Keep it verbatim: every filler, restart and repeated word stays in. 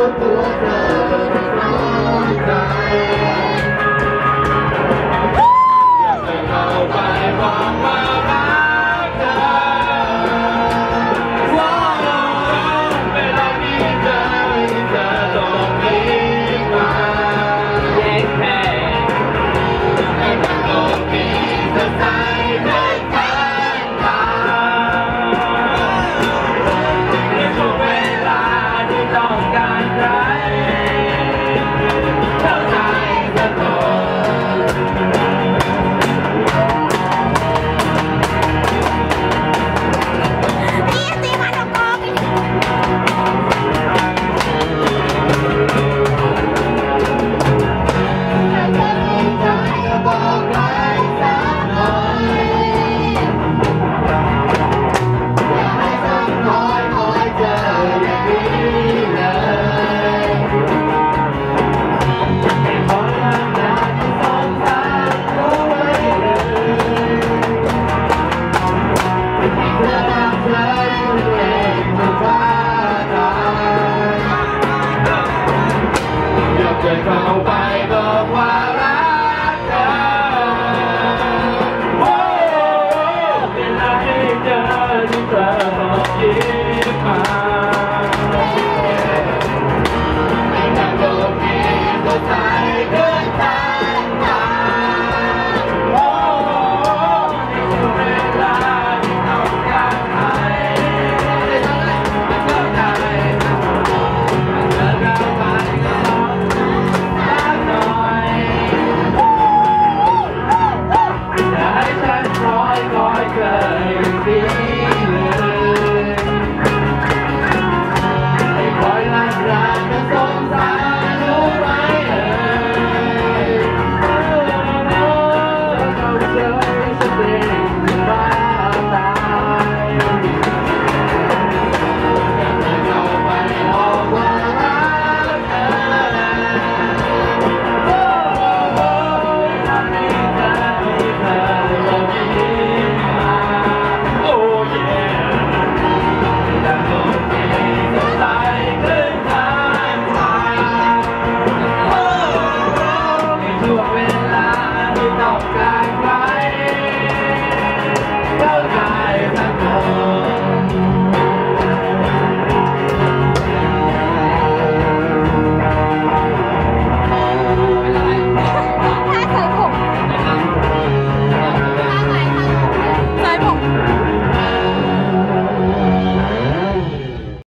ตัวเธอที่ร้อนใจอยากจะเข้าไปบอกว่ารักเธอว่าเวลาที่เจอที่เธอตรงนี้มาแยกแค่ให้มันโลกนี้สดใสเป็นทางตาในช่วงเวลาที่ต้องการใครเข้าใจสักคนจะเข้าไปบอกว่ารักเธอโอ้เวลาให้เจอที่เธอ